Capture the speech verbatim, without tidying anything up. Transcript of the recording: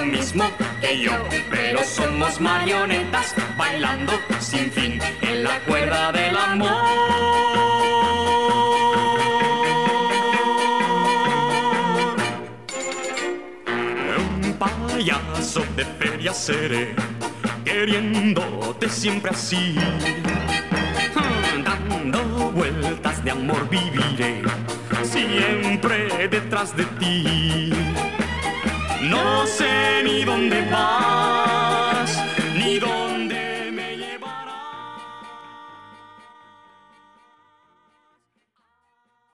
lo mismo que yo, pero somos marionetas bailando sin fin en la cuerda del amor. Un payaso de feria seré, queriéndote siempre así, dando vueltas de amor viviré, siempre detrás de ti. No sé ni dónde vas,